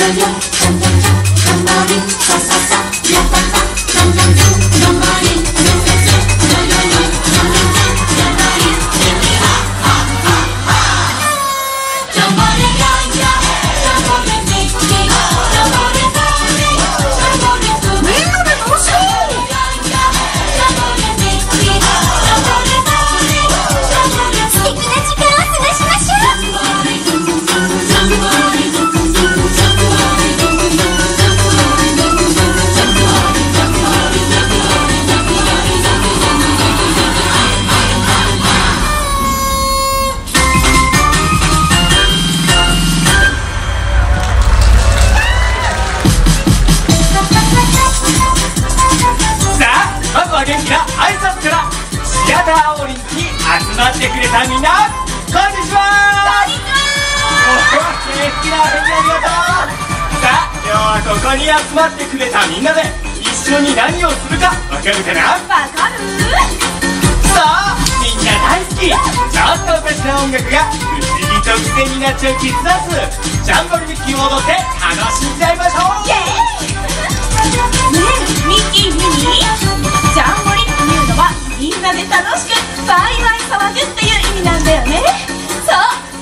ってくれたみんな、こんにちは。こんにちは。好きな返事ありがとう。さあ、今日はここに集まってくれたみんなで一緒に何をするかわかるかな？ わかる？ そう、みんな大好き、ちょっとおかしな音楽が不思議と癖になっちゃうキッズダンス、ジャンボリミッキーを踊って楽しんじゃいましょう。 イエーイ。ねえ、ミッキー、ミニー、ジャンボリっていうのはみんなで楽しくワイワイ騒ぐっていう意味なんだよね。そう、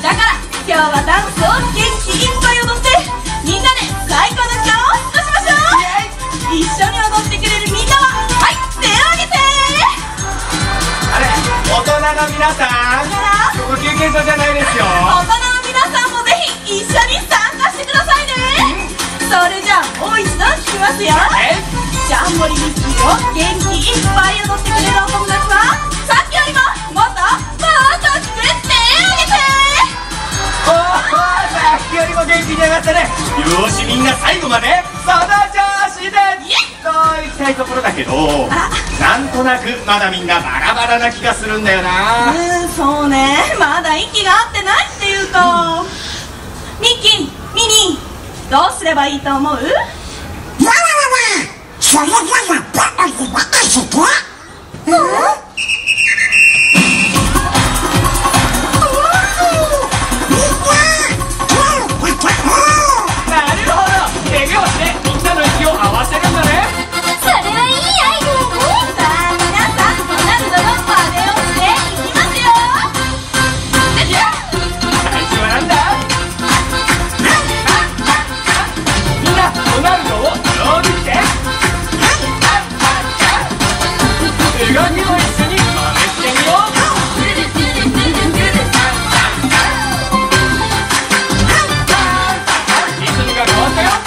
だから今日はダンスを元気いっぱい踊ってみんなで最高の時間を過ごしましょう。一緒に踊ってくれるみんなは、はい、手を挙げて。 あれ、大人の皆さん、ここ休憩所じゃないですよ。 大人の皆さんもぜひ一緒に参加してくださいね。それじゃあもう一度聞きますよ。ジャンボリミッキーを元気いっぱい踊ってくれるお友達はさっきよりももっと大きく手を挙げて。 おお、さっきよりも元気に上がったね。よーし、みんな最後までその調子でといきたいところだけど、なんとなくまだみんなバラバラな気がするんだよな。 そうね、まだ息が合ってないっていうか。ミッキー、ミニー、どうすればいいと思う？ それなら僕に任せて。 なるほど、手拍子でみんなの息を合わせるんだね。 それはいいアイデアね。さあ皆さん、ドナルドの真似をしていきますよ。 最初はなんだ？みんなドナルドをよく見て。動きを一緒に真似してみよう。リズムが変わったよ。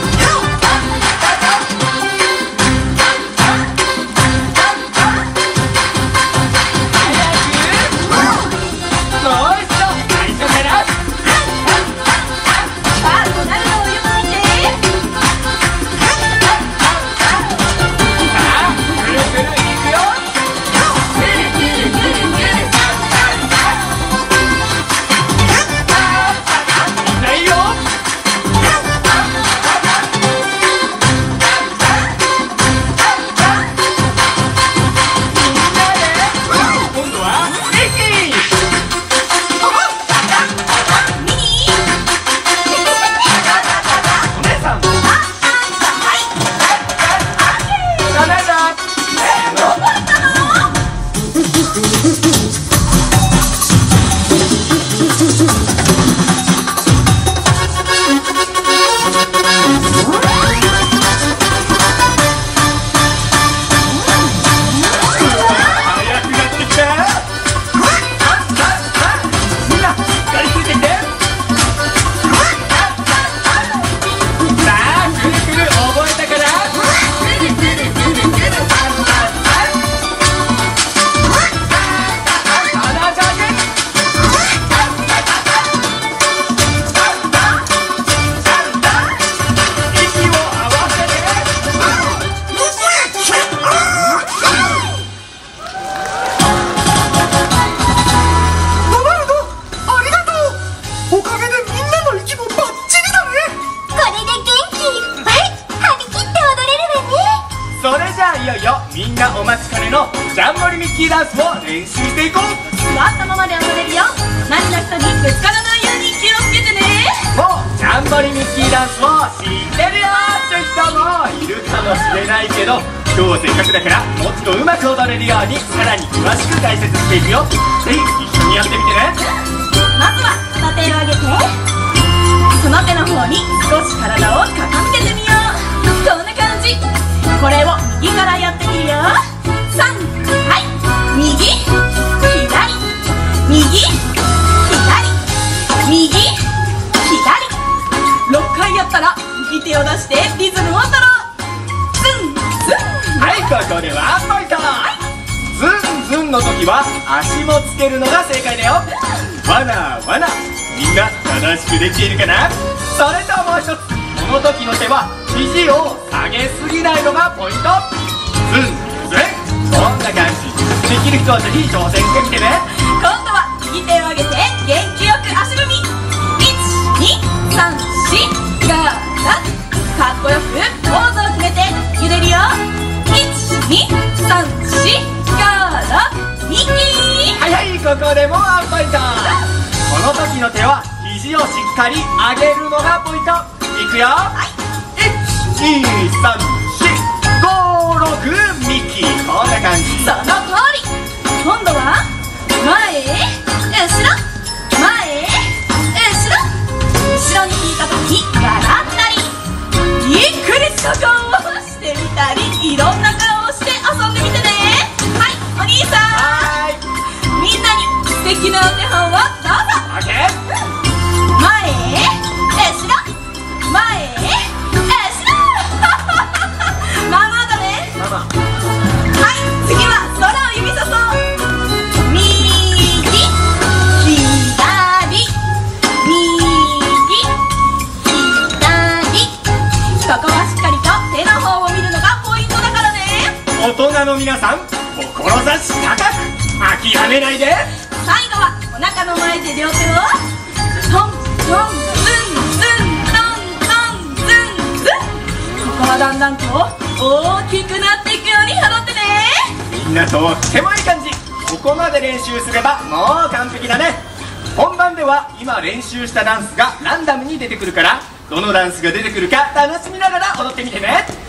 いよいよみんなお待ちかねのジャンボリミッキーダンスを練習していこう。 座ったままで踊れるよ。前の人にぶつからないように気をつけてね。 もうジジャンボリミッキーダンスを知ってるよって人もいるかもしれないけど、今日はせっかくだからもっとうまく踊れるようにさらに詳しく解説していくよ。ぜひ一緒にやってみてね。 まずは片手を上げて、その手の方に少し体を傾けてみよう。こんな感じ。これを右からやってみるよ。3、はい、右左右左右左、6回やったら右手を出してリズムを取ろう。ズンズン。 はい、ここでワンポイント。ズンズンの時は足もつけるのが正解だよ。わなわな、みんな正しくできているかな。それともう一つ、この時の手は肘を下げすぎないのがポイント。ズンズン、こんな感じ。できる人はぜひ挑戦してみてね。 今度は右手を上げて元気よく足踏み。1、2、3、4、かっこよくポーズを決めて揺れるよ。1、2、3、4、ミッキー。 はいはい、ここでもワンポイント。この時の手は肘をしっかり上げるのがポイント。いくよ、1、2、3、4、5、6、ミッキー、こんな感じ。 その通り。今度は前へ後ろ前へ後ろ、後ろに引いた時に笑ったりびっくりした顔をしてみたり、いろんな顔をして遊んでみてね。はい、お兄さん、みんなに素敵なお手本をどうぞ。 オッケー。 前へ後ろ前へ後ろママだね。 ママ。 はい、次は空を指さそう。右左右左、ここはしっかりと手の方を見るのがポイントだからね。 大人の皆さん、志高く諦めないで。 最後はお腹の前で両手をトントンズンズントントンズンズン。ここはだんだんと大きくなっていくように踊ってね。 みんなとってもいい感じ。ここまで練習すればもう完璧だね。本番では今練習したダンスがランダムに出てくるから、どのダンスが出てくるか楽しみながら踊ってみてね。